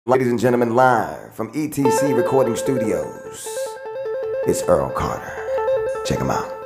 Ladies and gentlemen, live from ETC Recording Studios, it's Earl Carter. Check him out.